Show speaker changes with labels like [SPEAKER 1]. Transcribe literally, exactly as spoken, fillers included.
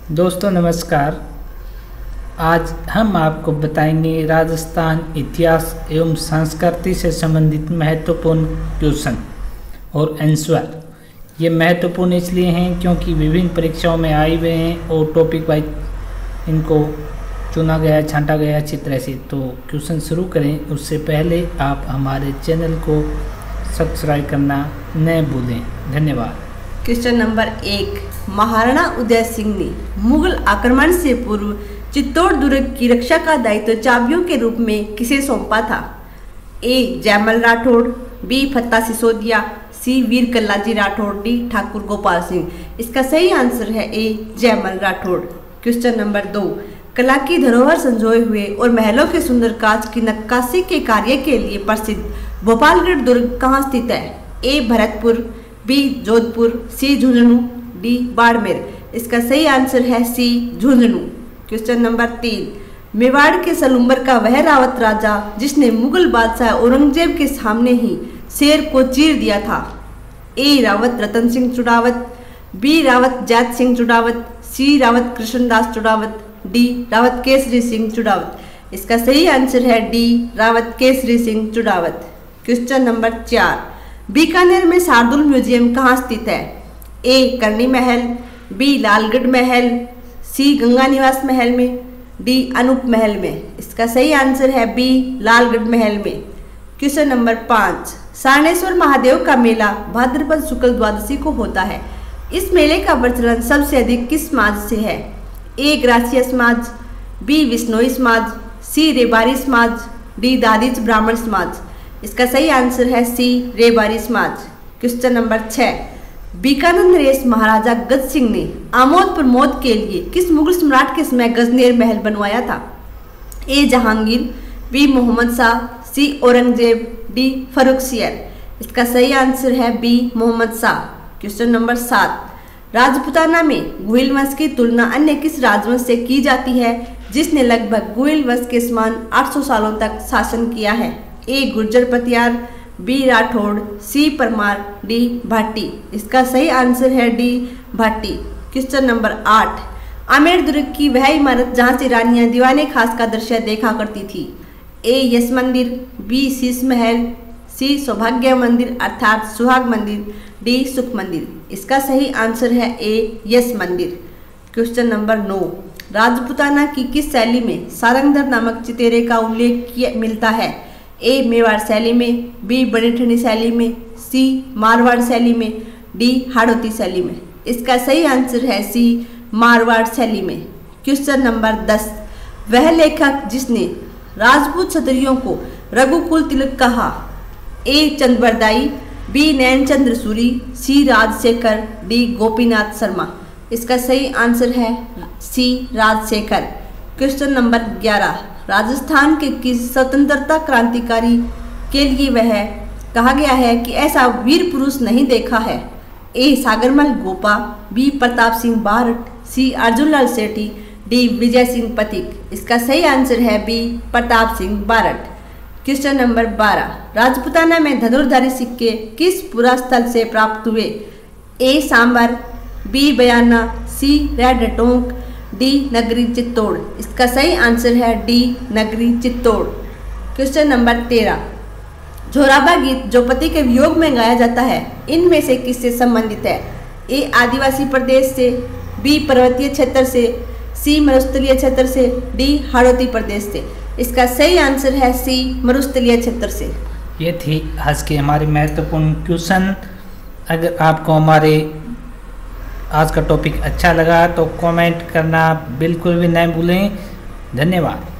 [SPEAKER 1] दोस्तों नमस्कार। आज हम आपको बताएंगे राजस्थान इतिहास एवं संस्कृति से संबंधित महत्वपूर्ण क्वेश्चन और आंसर। ये महत्वपूर्ण इसलिए हैं क्योंकि विभिन्न परीक्षाओं में आए हुए हैं और टॉपिक वाइज इनको चुना गया, छांटा गया अच्छी तरह से। तो क्वेश्चन शुरू करें उससे पहले आप हमारे चैनल को सब्सक्राइब करना न भूलें। धन्यवाद।
[SPEAKER 2] क्वेश्चन नंबर एक, महाराणा उदय सिंह ने मुगल आक्रमण से पूर्व चित्तौड़ दुर्ग की रक्षा का दायित्व चाबियों के रूप में किसे सौंपा था? A Jaimal Rathore, B Fatta Sisodia, C Veer Kallaji Rathore, D Thakur Gopal Singh. इसका सही आंसर है A Jaimal Rathore. Question number दो, कला की धरोहर संजोए हुए और महलों के सुंदर कांच की नक्काशी के कार्य के लिए प्रसिद्ध भोपालगढ़ दुर्ग कहाँ स्थित है? A Bharatpur, B Jodhpur, C Jhunjhunu, D Barmer. इसका सही आंसर है सी झुंझुनू। क्वेश्चन नंबर तीन, मेवाड़ के सलूम्बर का वह रावत राजा जिसने मुगल बादशाह औरंगजेब के सामने ही शेर को चीर दिया था? A Rawat Ratan Singh Chundawat, B Rawat Jait Singh Chundawat, C Rawat Krishnadas Chundawat, D Rawat Kesari Singh Chundawat. इसका सही आंसर है D Rawat Kesari Singh Chundawat. Question number चार, बीकानेर में शार्दुल म्यूजियम कहाँ स्थित है? ए करणी महल, बी लालगढ़ महल, सी गंगा निवास महल में, डी अनूप महल में। इसका सही आंसर है बी लालगढ़ महल में। क्वेश्चन नंबर पाँच, सारनेश्वर महादेव का मेला भाद्रपद शुक्ल द्वादशी को होता है। इस मेले का प्रचलन सबसे अधिक किस समाज से है? ए ग्रासीय समाज, बी विश्नोई समाज, सी रेबारी समाज, डी दादीच ब्राह्मण समाज। इसका सही आंसर है सी रेबारी समाज। क्वेश्चन नंबर छः, बीकानंद रेस महाराजा गज सिंह ने आमोद प्रमोद के लिए किस मुगल सम्राट के समय गजनेर महल बनवाया था? A Jahangir, B Mohammed Shah, C Aurangzeb, D Farrukhsiyar. इसका सही आंसर है B Mohammed Shah. Question number सात, राजपूताना में गुहिल वंश की तुलना अन्य किस राजवंश से की जाती है जिसने लगभग गुहिल वंश के समान आठ सौ सालों तक शासन किया है? A Gurjar Pratihar, B Rathore, C Parmar, D Bhati. इसका सही आंसर है डी भाटी। क्वेश्चन नंबर आठ, आमेर दुर्ग की वह इमारत जहाँ से रानियां दीवाने खास का दृश्य देखा करती थी? ए यश मंदिर, बी शीश महल, सी सौभाग्य मंदिर अर्थात सुहाग मंदिर, डी सुख मंदिर। इसका सही आंसर है ए यश मंदिर। क्वेश्चन नंबर नौ, राजपूताना की किस शैली में सारंगधर नामक चितेरे का उल्लेख किया मिलता है? ए मेवाड़ शैली में, बी बड़ीठनी शैली में, सी मारवाड़ शैली में, डी हाड़ौती शैली में। इसका सही आंसर है सी मारवाड़ शैली में। क्वेश्चन नंबर दस, वह लेखक जिसने राजपूत क्षत्रियों को रघुकुल तिलक कहा? A Chandbardai, B Nainchandra Suri, C Rajshekhar, D Gopinath Sharma. इसका सही आंसर है सी राजशेखर। क्वेश्चन नंबर ग्यारह, राजस्थान के किस स्वतंत्रता क्रांतिकारी के लिए वह कहा गया है कि ऐसा वीर पुरुष नहीं देखा है? A Sagarmal Gopa, B Pratap Singh Barhat, C Arjunlal Sethi, D Vijay Singh Pathik. इसका सही आंसर है B Pratap Singh Barhat. Question number बारह, राजपूताना में धनुर्धारी सिक्के किस पुरा स्थल से प्राप्त हुए? A Sambhar, B Bayana, C Rairh Tonk, D Nagari Chittor. इसका सही आंसर है D Nagari Chittor. Question number तेरह, झोराबा गीत जो पति के वियोग में गाया जाता है इनमें से किससे संबंधित है? ए आदिवासी प्रदेश से, बी पर्वतीय क्षेत्र से, सी मरुस्थलीय क्षेत्र से, डी हाड़ौती प्रदेश से। इसका सही आंसर है सी मरुस्थलीय क्षेत्र से।
[SPEAKER 1] ये थी आज के हमारे महत्वपूर्ण क्वेश्चन। अगर आपको हमारे आज का टॉपिक अच्छा लगा तो कमेंट करना बिल्कुल भी नहीं भूलें। धन्यवाद।